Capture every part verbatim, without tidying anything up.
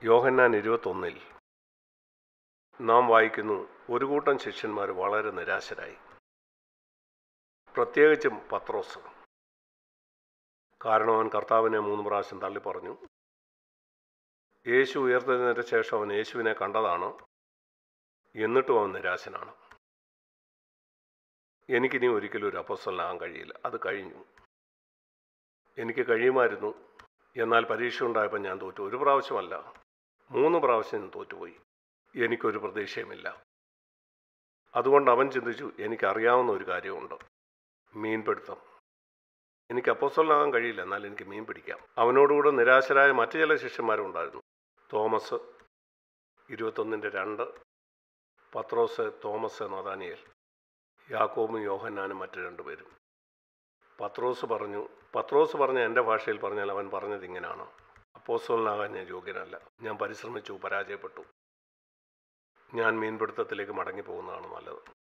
യോഹന്നാൻ ഇരുപത്തൊന്നിൽ നാം വായിക്കുന്നു, ഒരു കൂട്ടം ശിഷ്യന്മാർ വളരെ നിരാശരായി, പ്രത്യേകിച്ചും പത്രോസ്. കാരണം അവൻ കർത്താവിനെ മൂന്ന് പ്രാവശ്യം തള്ളിപ്പറഞ്ഞു. യേശു ഉയർത്തെഴുന്നേറ്റ ശേഷം അവൻ യേശുവിനെ കണ്ടതാണ്, എന്നിട്ടും അവൻ നിരാശനാണ്. എനിക്കിനി ഒരിക്കലും ഒരു അപ്പോസ്തലനാകാൻ കഴിയില്ല, അത് കഴിഞ്ഞു. എനിക്ക് കഴിയുമായിരുന്നു, എന്നാൽ പരീക്ഷ ഉണ്ടായപ്പോൾ ഞാൻ തോറ്റു. ഒരു പ്രാവശ്യമല്ല, മൂന്ന് പ്രാവശ്യം ഞാൻ തോറ്റുപോയി. എനിക്കൊരു പ്രതീക്ഷയുമില്ല. അതുകൊണ്ട് അവൻ ചിന്തിച്ചു, എനിക്കറിയാവുന്ന ഒരു കാര്യമുണ്ട്, മീൻപിടുത്തം. എനിക്ക് അപ്പോസ്തലനാകാൻ കഴിയില്ല, എന്നാൽ എനിക്ക് മീൻ പിടിക്കാം. അവനോടുകൂടെ നിരാശരായ മറ്റു ചില ശിഷ്യന്മാരും ഉണ്ടായിരുന്നു. തോമസ് ഇരുപത്തൊന്നിൻ്റെ രണ്ട്, പത്രോസ്, തോമസ്, നഥാനിയേൽ, യാക്കോബും യോഹന്നാനും മറ്റു രണ്ടുപേരും. പത്രോസ് പറഞ്ഞു പത്രോസ് പറഞ്ഞ എൻ്റെ ഭാഷയിൽ പറഞ്ഞാൽ അവൻ പറഞ്ഞത് ഇങ്ങനെയാണ്: അപ്പോസ്തലനാകാൻ ഞാൻ യോഗ്യനല്ല, ഞാൻ പരിശ്രമിച്ചു, പരാജയപ്പെട്ടു. ഞാൻ മീൻപിടുത്തത്തിലേക്ക് മടങ്ങിപ്പോകുന്നതാണ് നല്ലത്.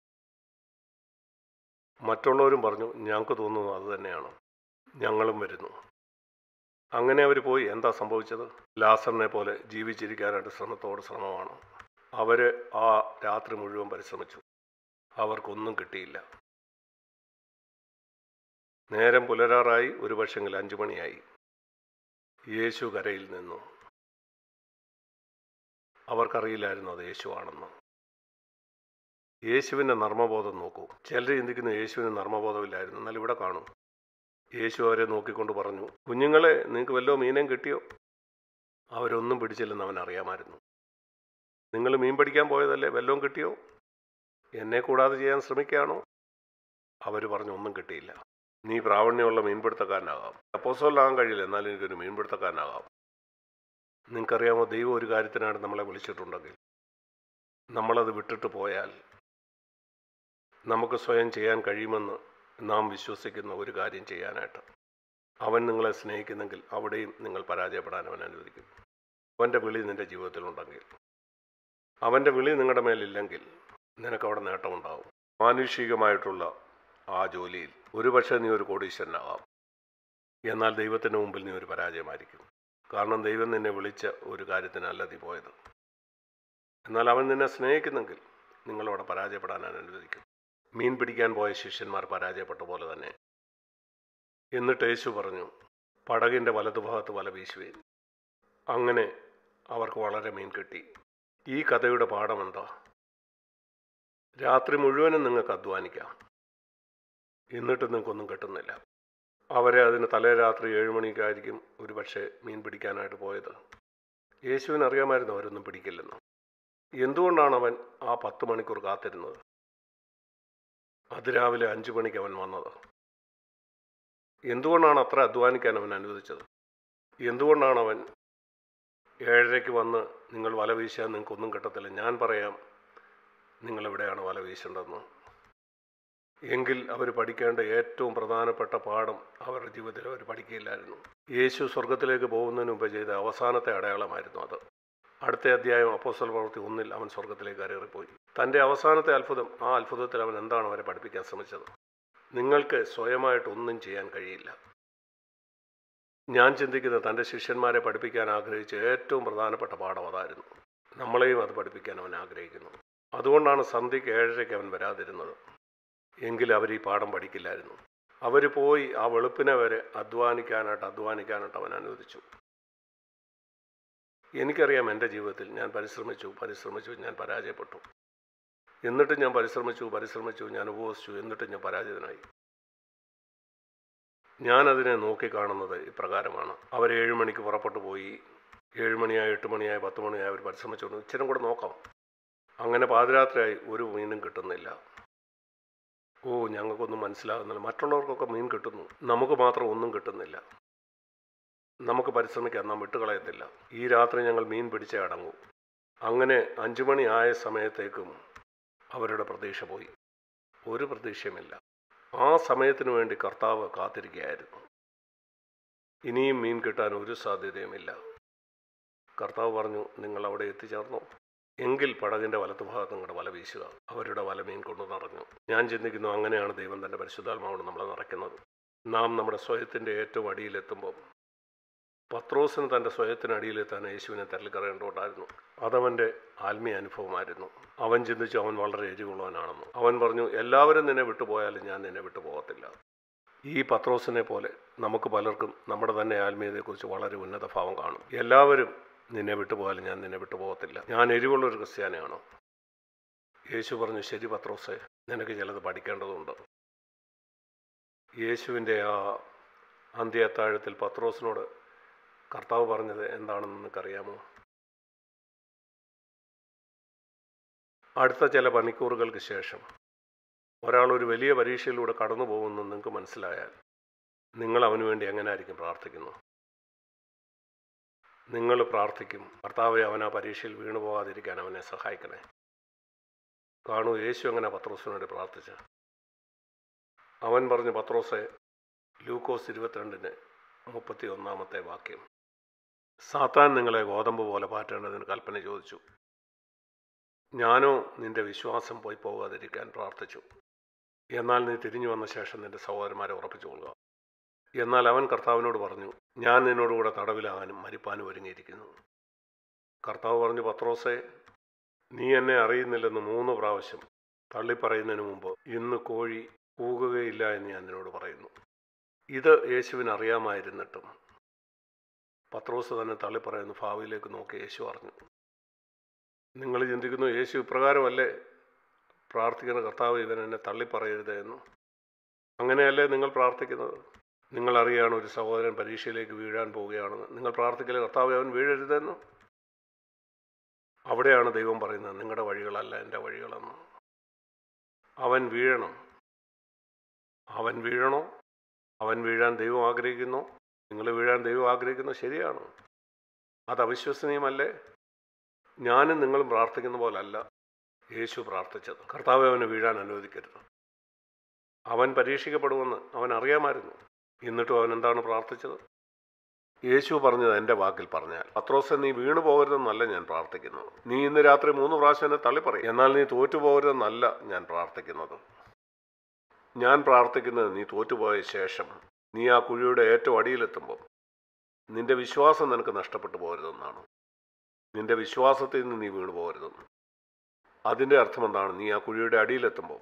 മറ്റുള്ളവരും പറഞ്ഞു, ഞങ്ങൾക്ക് തോന്നുന്നു അത് തന്നെയാണ്, ഞങ്ങളും വരുന്നു. അങ്ങനെ അവർ പോയി. എന്താ സംഭവിച്ചത്? ലാസറിനെ പോലെ ജീവിച്ചിരിക്കാനായിട്ട് ശ്രമത്തോട് ശ്രമമാണ്. അവർ ആ രാത്രി മുഴുവൻ പരിശ്രമിച്ചു, അവർക്കൊന്നും കിട്ടിയില്ല. നേരം പുലരാറായി, ഒരു പക്ഷെങ്കിൽ അഞ്ചു മണിയായി. യേശു കരയിൽ നിന്നു. അവർക്കറിയില്ലായിരുന്നു അത് യേശുവാണെന്ന്. യേശുവിൻ്റെ നർമ്മബോധം നോക്കൂ. ചിലർ ചിന്തിക്കുന്നു യേശുവിന് നർമ്മബോധമില്ലായിരുന്നു. എന്നാൽ ഇവിടെ കാണും, യേശു അവരെ നോക്കിക്കൊണ്ട് പറഞ്ഞു, കുഞ്ഞുങ്ങളെ, നിങ്ങൾക്ക് വല്ലോ മീനം കിട്ടിയോ? അവരൊന്നും പിടിച്ചില്ലെന്ന് അവൻ അറിയാമായിരുന്നു. നിങ്ങൾ മീൻ പിടിക്കാൻ പോയതല്ലേ, വല്ലതും കിട്ടിയോ? എന്നെ കൂടാതെ ചെയ്യാൻ ശ്രമിക്കുകയാണോ? അവർ പറഞ്ഞു, ഒന്നും കിട്ടിയില്ല. നീ പ്രാവണ്യമുള്ള മീൻപിടുത്തക്കാരനാകാം, അപ്പോസ്തലനാകാൻ കഴിയില്ല, എന്നാൽ എനിക്കൊരു മീൻപിടുത്തക്കാരനാകാം. നിങ്ങൾക്കറിയാമോ, ദൈവം ഒരു കാര്യത്തിനാണ് നമ്മളെ വിളിച്ചിട്ടുണ്ടെങ്കിൽ നമ്മളത് വിട്ടിട്ട് പോയാൽ നമുക്ക് സ്വയം ചെയ്യാൻ കഴിയുമെന്ന് നാം വിശ്വസിക്കുന്ന ഒരു കാര്യം ചെയ്യാനായിട്ട് അവൻ നിങ്ങളെ സ്നേഹിക്കുന്നെങ്കിൽ അവിടെയും നിങ്ങൾ പരാജയപ്പെടാൻ അവൻ അനുവദിക്കും. അവൻ്റെ വിളി നിൻ്റെ ജീവിതത്തിലുണ്ടെങ്കിൽ, അവൻ്റെ വിളി നിങ്ങളുടെ മേലില്ലെങ്കിൽ നിനക്കവിടെ നേട്ടമുണ്ടാകും. മാനുഷികമായിട്ടുള്ള ആ ജോലിയിൽ ഒരുപക്ഷെ നീ ഒരു കോടീശ്വരനാകാം, എന്നാൽ ദൈവത്തിൻ്റെ മുമ്പിൽ നീ ഒരു പരാജയമായിരിക്കും. കാരണം ദൈവം നിന്നെ വിളിച്ച ഒരു കാര്യത്തിനല്ല നീ പോയത്. എന്നാൽ അവൻ നിന്നെ സ്നേഹിക്കുന്നെങ്കിൽ നിങ്ങളവിടെ പരാജയപ്പെടാൻ അനുവദിക്കും. മീൻ പിടിക്കാൻ പോയ ശിഷ്യന്മാർ പരാജയപ്പെട്ട പോലെ തന്നെ. എന്നിട്ട് യേശു പറഞ്ഞു, പടകിൻ്റെ വലതുഭാഗത്ത് വല വീശുകയും. അങ്ങനെ അവർക്ക് വളരെ മീൻ കിട്ടി. ഈ കഥയുടെ പാഠം എന്താ? രാത്രി മുഴുവനും നിങ്ങൾക്ക് അധ്വാനിക്കാം, എന്നിട്ട് നിങ്ങൾക്കൊന്നും കിട്ടുന്നില്ല. അവരെ അതിന് തലേ രാത്രി ഏഴ് മണിക്കായിരിക്കും ഒരു പക്ഷേ മീൻ പിടിക്കാനായിട്ട് പോയത്. യേശുവിന് അറിയാമായിരുന്നു അവരൊന്നും പിടിക്കില്ലെന്ന്. എന്തുകൊണ്ടാണ് അവൻ ആ പത്ത് മണിക്കൂർ കാത്തിരുന്നത്? അതിരാവിലെ അഞ്ചു മണിക്ക് അവൻ വന്നത്. എന്തുകൊണ്ടാണ് അത്ര അധ്വാനിക്കാൻ അവൻ അനുവദിച്ചത്? എന്തുകൊണ്ടാണ് അവൻ ഏഴരയ്ക്ക് വന്ന് നിങ്ങൾ വല വീശാൻ നിങ്ങൾക്കൊന്നും കിട്ടത്തില്ല, ഞാൻ പറയാം നിങ്ങളെവിടെയാണ് വല വീശേണ്ടതെന്ന്? എങ്കിൽ അവർ പഠിക്കേണ്ട ഏറ്റവും പ്രധാനപ്പെട്ട പാഠം അവരുടെ ജീവിതത്തിൽ അവർ പഠിക്കുകയില്ലായിരുന്നു. യേശു സ്വർഗത്തിലേക്ക് പോകുന്നതിന് മുമ്പ് ചെയ്ത അവസാനത്തെ അടയാളമായിരുന്നു അത്. അടുത്ത അധ്യായം അപ്പോസ്തല പ്രവൃത്തി ഒന്നിൽ അവൻ സ്വർഗത്തിലേക്ക് കയറിപ്പോയി. തൻ്റെ അവസാനത്തെ അത്ഭുതം, ആ അത്ഭുതത്തിൽ അവൻ എന്താണ് അവരെ പഠിപ്പിക്കാൻ ശ്രമിച്ചത്? നിങ്ങൾക്ക് സ്വയമായിട്ട് ഒന്നും ചെയ്യാൻ കഴിയില്ല. ഞാൻ ചിന്തിക്കുന്ന തൻ്റെ ശിഷ്യന്മാരെ പഠിപ്പിക്കാൻ ആഗ്രഹിച്ച ഏറ്റവും പ്രധാനപ്പെട്ട പാഠം അതായിരുന്നു. നമ്മളെയും അത് പഠിപ്പിക്കാൻ അവൻ ആഗ്രഹിക്കുന്നു. അതുകൊണ്ടാണ് സന്ധ്യയ്ക്ക് ഏഴരയ്ക്ക് അവൻ വരാതിരുന്നത്. എങ്കിൽ അവർ ഈ പാഠം പഠിക്കില്ലായിരുന്നു. അവർ പോയി ആ വെളുപ്പിനെ വരെ അധ്വാനിക്കാനായിട്ട് അധ്വാനിക്കാനായിട്ട് അവൻ അനുവദിച്ചു. എനിക്കറിയാം, എൻ്റെ ജീവിതത്തിൽ ഞാൻ പരിശ്രമിച്ചു പരിശ്രമിച്ചു ഞാൻ പരാജയപ്പെട്ടു. എന്നിട്ടും ഞാൻ പരിശ്രമിച്ചു പരിശ്രമിച്ചു ഞാൻ ഉപവസിച്ചു, എന്നിട്ടും ഞാൻ പരാജിതനായി. ഞാനതിനെ നോക്കിക്കാണുന്നത് ഇപ്രകാരമാണ്. അവർ ഏഴ് മണിക്ക് പുറപ്പെട്ടു പോയി. ഏഴ് മണിയായി, എട്ട് മണിയായി, പത്ത് മണിയായി അവർ പരിശ്രമിച്ചുകൊണ്ട് ഇച്ചിരി കൂടെ നോക്കാം. അങ്ങനെ പാതിരാത്രിയായി, ഒരു മീനും കിട്ടുന്നില്ല. ഓ, ഞങ്ങൾക്കൊന്നും മനസ്സിലാകുന്നില്ല. മറ്റുള്ളവർക്കൊക്കെ മീൻ കിട്ടുന്നു, നമുക്ക് മാത്രം ഒന്നും കിട്ടുന്നില്ല. നമുക്ക് പരിശ്രമിക്കാൻ നാം വിട്ടുകളയത്തില്ല. ഈ രാത്രി ഞങ്ങൾ മീൻ പിടിച്ചേ അടങ്ങൂ. അങ്ങനെ അഞ്ചു മണി ആയ സമയത്തേക്കും അവരുടെ പ്രതീക്ഷ പോയി. ഒരു പ്രതീക്ഷയുമില്ല. ആ സമയത്തിന് വേണ്ടി കർത്താവ് കാത്തിരിക്കുകയായിരുന്നു. ഇനിയും മീൻ കിട്ടാൻ ഒരു സാധ്യതയുമില്ല. കർത്താവ് പറഞ്ഞു, നിങ്ങൾ അവിടെ എത്തിച്ചേർന്നോ? എങ്കിൽ പടകിൻ്റെ വലത്തുഭാഗത്ത് നിങ്ങളുടെ വല വീശുക. അവരുടെ വല മീൻ കൊണ്ടു നിറഞ്ഞു. ഞാൻ ചിന്തിക്കുന്നു, അങ്ങനെയാണ് ദൈവം തൻ്റെ പരിശുദ്ധാത്മാവോട് നമ്മളെ നിറയ്ക്കുന്നത്. നാം നമ്മുടെ സ്വയത്തിൻ്റെ ഏറ്റവും അടിയിലെത്തുമ്പോൾ പത്രോസിന് തൻ്റെ സ്വയത്തിനടിയിലെത്താൻ യേശുവിനെ തള്ളിക്കറയേണ്ടതുണ്ടായിരുന്നു. അതവൻ്റെ ആത്മീയ അനുഭവമായിരുന്നു. അവൻ ചിന്തിച്ചു അവൻ വളരെ എരിവുള്ളവനാണെന്ന്. അവൻ പറഞ്ഞു, എല്ലാവരും നിന്നെ വിട്ടുപോയാലും ഞാൻ നിന്നെ വിട്ടുപോകത്തില്ല. ഈ പത്രോസിനെ പോലെ നമുക്ക് പലർക്കും നമ്മുടെ തന്നെ ആത്മീയതയെക്കുറിച്ച് വളരെ ഉന്നത ഭാവം കാണും. എല്ലാവരും നിന്നെ വിട്ടുപോയാലും ഞാൻ നിന്നെ വിട്ടുപോകത്തില്ല. ഞാൻ എരിവുള്ളൊരു ക്രിസ്ത്യാനിയാണോ? യേശു പറഞ്ഞു, ശരി പത്രോസേ, നിനക്ക് ചിലത് പഠിക്കേണ്ടതുണ്ട്. യേശുവിൻ്റെ ആ അന്ത്യ അത്താഴത്തിൽ പത്രോസിനോട് കർത്താവ് പറഞ്ഞത് എന്താണെന്ന് നിനക്കറിയാമോ? അടുത്ത ചില മണിക്കൂറുകൾക്ക് ശേഷം ഒരാൾ ഒരു വലിയ പരീക്ഷയിലൂടെ കടന്നു പോകുമെന്ന് നിങ്ങൾക്ക് മനസ്സിലായാൽ നിങ്ങൾ അവന് വേണ്ടി എങ്ങനെയായിരിക്കും പ്രാർത്ഥിക്കുന്നു? നിങ്ങൾ പ്രാർത്ഥിക്കും, കർത്താവെ, അവൻ ആ പരീക്ഷയിൽ വീണു പോകാതിരിക്കാൻ അവനെ സഹായിക്കണേ. കാണൂ, യേശു അങ്ങനെ പത്രോസിന് വേണ്ടി പ്രാർത്ഥിച്ച. അവൻ പറഞ്ഞു, പത്രോസെ, ലൂക്കോസ് ഇരുപത്തിരണ്ടിന് മുപ്പത്തി ഒന്നാമത്തെ വാക്യം, സാത്താൻ നിങ്ങളെ ഗോതമ്പ് പോലെ പാറ്റേണ്ടതിന് കൽപ്പന ചോദിച്ചു. ഞാനോ നിന്റെ വിശ്വാസം പോയി പോകാതിരിക്കാൻ പ്രാർത്ഥിച്ചു. എന്നാൽ നീ തിരിഞ്ഞു വന്ന ശേഷം നിന്റെ സഹോദരന്മാരെ ഉറപ്പിച്ചുകൊള്ളുക. എന്നാൽ അവൻ കർത്താവിനോട് പറഞ്ഞു, ഞാൻ നിന്നോടുകൂടെ തടവിലാകാനും മരിപ്പാനും ഒരുങ്ങിയിരിക്കുന്നു. കർത്താവ് പറഞ്ഞു, പത്രോസേ, നീ എന്നെ അറിയുന്നില്ലെന്ന് മൂന്ന് പ്രാവശ്യം തള്ളിപ്പറയുന്നതിന് മുമ്പ് ഇന്ന് കോഴി കൂകുകയില്ല എന്ന് ഞാൻ നിന്നോട് പറയുന്നു. ഇത് യേശുവിന് അറിയാമായിരുന്നിട്ടും പത്രോസ് തന്നെ തള്ളിപ്പറയുന്നു. ഭാവിയിലേക്ക് നോക്കി യേശു അറിഞ്ഞു. നിങ്ങൾ ചിന്തിക്കുന്നു, യേശു ഇപ്രകാരമല്ലേ പ്രാർത്ഥിക്കുന്ന, കർത്താവ് ഇവൻ എന്നെ തള്ളിപ്പറയരുത് എന്ന്? അങ്ങനെയല്ലേ നിങ്ങൾ പ്രാർത്ഥിക്കുന്നത്? നിങ്ങൾ അറിയാണ് ഒരു സഹോദരൻ പരീക്ഷയിലേക്ക് വീഴാൻ പോവുകയാണെന്ന്. നിങ്ങൾ പ്രാർത്ഥിക്കലേ, കർത്താവ് അവൻ വീഴരുതെന്ന്? അവിടെയാണ് ദൈവം പറയുന്നത്, നിങ്ങളുടെ വഴികളല്ല എൻ്റെ വഴികളെന്ന്. അവൻ വീഴണം. അവൻ വീഴണോ? അവൻ വീഴാൻ ദൈവം ആഗ്രഹിക്കുന്നു. നിങ്ങൾ വീഴാൻ ദൈവം ആഗ്രഹിക്കുന്നു, ശരിയാണ്. അത് അവിശ്വസനീയമല്ലേ? ഞാനും നിങ്ങളും പ്രാർത്ഥിക്കുന്ന പോലല്ല യേശു പ്രാർത്ഥിച്ചത്. കർത്താവ് അവനെ വീഴാൻ അനുവദിക്കരുത്. അവൻ പരീക്ഷിക്കപ്പെടുമെന്ന് അവൻ അറിയാമായിരുന്നു. എന്നിട്ടും അവൻ എന്താണ് പ്രാർത്ഥിച്ചത്? യേശു പറഞ്ഞത് എൻ്റെ വാക്കിൽ പറഞ്ഞാൽ, പത്രോസെ, നീ വീണു പോകരുതെന്നല്ല ഞാൻ പ്രാർത്ഥിക്കുന്നത്. നീ ഇന്ന് രാത്രി മൂന്ന് പ്രാവശ്യം എന്നെ തള്ളിപ്പറയും, എന്നാൽ നീ തോറ്റുപോകരുതെന്നല്ല ഞാൻ പ്രാർത്ഥിക്കുന്നത്. ഞാൻ പ്രാർത്ഥിക്കുന്നത് നീ തോറ്റുപോയ ശേഷം നീ ആ കുഴിയുടെ ഏറ്റവും അടിയിലെത്തുമ്പോൾ നിന്റെ വിശ്വാസം നിനക്ക് നഷ്ടപ്പെട്ടു പോകരുതെന്നാണ്. നിന്റെ വിശ്വാസത്തിൽ നിന്ന് നീ വീണു പോകരുതെന്ന്. അതിൻ്റെ അർത്ഥം എന്താണ്? നീ ആ കുഴിയുടെ അടിയിലെത്തുമ്പോൾ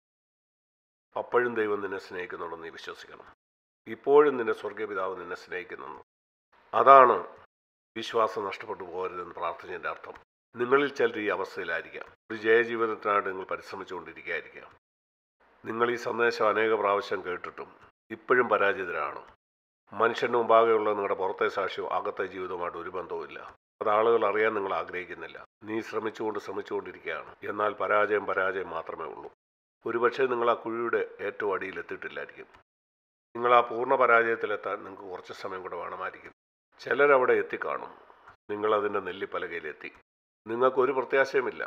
അപ്പോഴും ദൈവം നിന്നെ സ്നേഹിക്കുന്നുണ്ടെന്ന് നീ വിശ്വസിക്കണം. ഇപ്പോഴും നിന്റെ സ്വർഗപിതാവ് നിന്നെ സ്നേഹിക്കുന്നുണ്ട്. അതാണ് വിശ്വാസം നഷ്ടപ്പെട്ടു പോകരുതെന്ന് പ്രാർത്ഥിച്ചതിൻ്റെ അർത്ഥം. നിങ്ങളിൽ ചിലർ ഈ അവസ്ഥയിലായിരിക്കാം. ഒരു ജയജീവിതത്തിനായിട്ട് നിങ്ങൾ പരിശ്രമിച്ചുകൊണ്ടിരിക്കുകയായിരിക്കാം. നിങ്ങൾ ഈ സന്ദേശം അനേക പ്രാവശ്യം കേട്ടിട്ടും ഇപ്പോഴും പരാജിതരാണ്. മനുഷ്യൻ്റെ മുമ്പാകെയുള്ള നിങ്ങളുടെ പുറത്തെ സാക്ഷ്യവും അകത്തെ ജീവിതവുമായിട്ട് ഒരു ബന്ധവുമില്ല. അത് ആളുകൾ അറിയാൻ നിങ്ങൾ ആഗ്രഹിക്കുന്നില്ല. നീ ശ്രമിച്ചുകൊണ്ട് ശ്രമിച്ചുകൊണ്ടിരിക്കുകയാണ്. എന്നാൽ പരാജയം പരാജയം മാത്രമേ ഉള്ളൂ. ഒരുപക്ഷെ നിങ്ങൾ ആ കുഴിയുടെ ഏറ്റവും അടിയിൽ എത്തിയിട്ടില്ലായിരിക്കും. നിങ്ങൾ ആ പൂർണ്ണ പരാജയത്തിലെത്താൻ നിങ്ങൾക്ക് കുറച്ച് സമയം കൂടെ വേണമായിരിക്കും. ചിലരവിടെ എത്തിക്കാണും. നിങ്ങളതിൻ്റെ നെല്ലിപ്പലകയിലെത്തി. നിങ്ങൾക്കൊരു പ്രത്യാശയുമില്ല.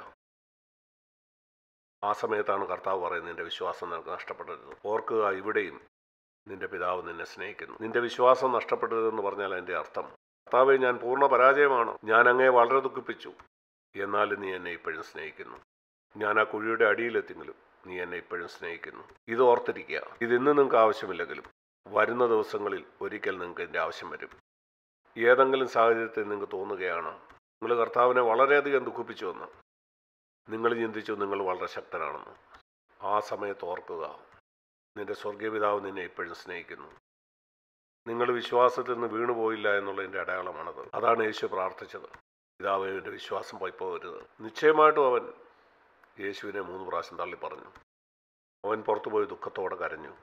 ആ സമയത്താണ് കർത്താവ് പറയുന്നത്, നിന്റെ വിശ്വാസം നിനക്ക് നഷ്ടപ്പെടരുത്. ഓർക്കുക, ഇവിടെയും നിന്റെ പിതാവ് നിന്നെ സ്നേഹിക്കുന്നു. നിന്റെ വിശ്വാസം നഷ്ടപ്പെടരുതെന്ന് പറഞ്ഞാൽ അതിൻ്റെ അർത്ഥം, കർത്താവേ, ഞാൻ പൂർണ്ണ പരാജയമാണ്, ഞാൻ അങ്ങയെ വളരെ ദുഃഖിപ്പിച്ചു, എന്നാലും നീ എന്നെ ഇപ്പോഴും സ്നേഹിക്കുന്നു. ഞാൻ ആ കുഴിയുടെ അടിയിലെത്തിയെങ്കിലും നീ എന്നെ ഇപ്പോഴും സ്നേഹിക്കുന്നു. ഇത് ഓർത്തിരിക്കുക. ഇതിന്ന് നിങ്ങൾക്ക് ആവശ്യമില്ലെങ്കിലും വരുന്ന ദിവസങ്ങളിൽ ഒരിക്കൽ നിങ്ങൾക്ക് ഇതിൻ്റെ ആവശ്യം വരും. ഏതെങ്കിലും സാഹചര്യത്തിൽ നിങ്ങൾക്ക് തോന്നുകയാണ് നിങ്ങൾ കർത്താവിനെ വളരെയധികം ദുഃഖിപ്പിച്ചുവെന്ന്. നിങ്ങൾ ചിന്തിച്ചു നിങ്ങൾ വളരെ ശക്തനാണെന്ന്. ആ സമയത്ത് ഓർക്കുക, നിന്റെ സ്വർഗീയപിതാവ് നിന്നെ ഇപ്പോഴും സ്നേഹിക്കുന്നു. നിങ്ങൾ വിശ്വാസത്തിൽ നിന്ന് വീണുപോയില്ല എന്നുള്ളതിൻ്റെ അടയാളമാണത്. അതാണ് യേശു പ്രാർത്ഥിച്ചത്. പിതാവേ, എൻ്റെ വിശ്വാസം പോയി പോകരുത്. നിശ്ചയമായിട്ടും അവൻ യേശുവിനെ മൂന്ന് പ്രാവശ്യം തള്ളി പറഞ്ഞു. അവൻ പുറത്തുപോയി ദുഃഖത്തോടെ കരഞ്ഞു.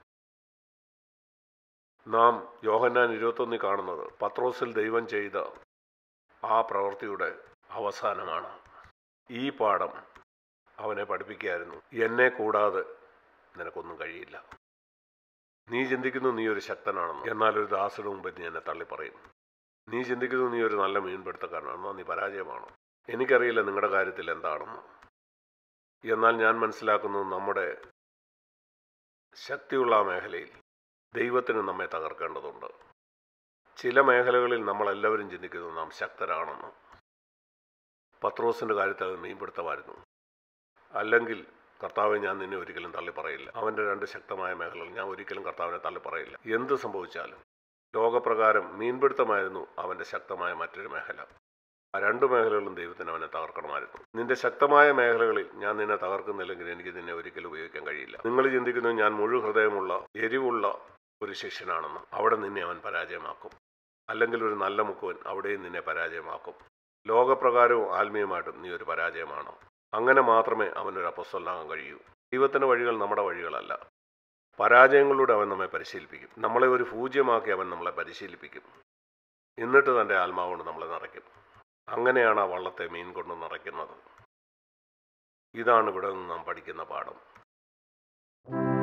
നാം യോഹന്നാൻ ഇരുപത്തൊന്നിൽ കാണുന്നത് പത്രോസിൽ ദൈവം ചെയ്ത ആ പ്രവൃത്തിയുടെ അവസാനമാണ്. ഈ പാഠം അവനെ പഠിപ്പിക്കുകയായിരുന്നു. എന്നെ കൂടാതെ നിനക്കൊന്നും കഴിയില്ല. നീ ചിന്തിക്കുന്നു നീ ഒരു ശക്തനാണെന്ന്, എന്നാൽ ഒരു ദാസന് മുമ്പ് നീ എന്നെ തള്ളിപ്പറയും. നീ ചിന്തിക്കുന്നു നീ ഒരു നല്ല മീൻപിടുത്തക്കാരനാണെന്നോ, നീ പരാജയമാണോ? എനിക്കറിയില്ല നിങ്ങളുടെ കാര്യത്തിൽ എന്താണെന്ന്. എന്നാൽ ഞാൻ മനസ്സിലാക്കുന്നത് നമ്മുടെ ശക്തിയുള്ള ആ മേഖലയിൽ ദൈവത്തിന് നമ്മെ തകർക്കേണ്ടതുണ്ട്. ചില മേഖലകളിൽ നമ്മളെല്ലാവരും ചിന്തിക്കുന്നു നാം ശക്തരാണെന്ന്. പത്രോസിൻ്റെ കാര്യത്തിൽ അത് മീൻപിടുത്തമായിരുന്നു. അല്ലെങ്കിൽ കർത്താവെ, ഞാൻ നിന്നെ ഒരിക്കലും തള്ളിപ്പറയില്ല. അവൻ്റെ രണ്ട് ശക്തമായ മേഖലകൾ, ഞാൻ ഒരിക്കലും കർത്താവിനെ തള്ളിപ്പറയില്ല. എന്ത് സംഭവിച്ചാലും ലോകപ്രകാരം മീൻപിടുത്തമായിരുന്നു അവൻ്റെ ശക്തമായ മറ്റൊരു മേഖല. ആ രണ്ട് മേഖലകളും ദൈവത്തിന് അവനെ തകർക്കണമായിരുന്നു. നിന്റെ ശക്തമായ മേഖലകളിൽ ഞാൻ നിന്നെ തകർക്കുന്നില്ലെങ്കിൽ എനിക്ക് നിന്നെ ഒരിക്കലും ഉപയോഗിക്കാൻ കഴിയില്ല. നിങ്ങൾ ചിന്തിക്കുന്നു ഞാൻ മുഴു ഹൃദയമുള്ള എരിവുള്ള ഒരു ശിഷ്യനാണെന്ന്. അവിടെ നിന്നെ അവൻ പരാജയമാക്കും. അല്ലെങ്കിൽ ഒരു നല്ല മുക്കുവൻ അവിടെയും നിന്നെ പരാജയമാക്കും. ലോകപ്രകാരവും ആത്മീയമായിട്ടും നീ ഒരു പരാജയമാണ്. അങ്ങനെ മാത്രമേ അവനൊരു അപ്പോസ്തലനാകാൻ കഴിയൂ. ദൈവത്തിൻ്റെ വഴികൾ നമ്മുടെ വഴികളല്ല. പരാജയങ്ങളിലൂടെ അവൻ നമ്മെ പരിശീലിപ്പിക്കും. നമ്മളെ ഒരു പൂജ്യമാക്കി അവൻ നമ്മളെ പരിശീലിപ്പിക്കും. എന്നിട്ട് തൻ്റെ ആത്മാവുകൊണ്ട് നമ്മളെ നിറയ്ക്കും. അങ്ങനെയാണ് ആ വള്ളത്തെ മീൻ കൊണ്ട് നിറയ്ക്കുന്നത്. ഇതാണ് ഇവിടെ നിന്ന് നാം പഠിക്കുന്ന പാഠം.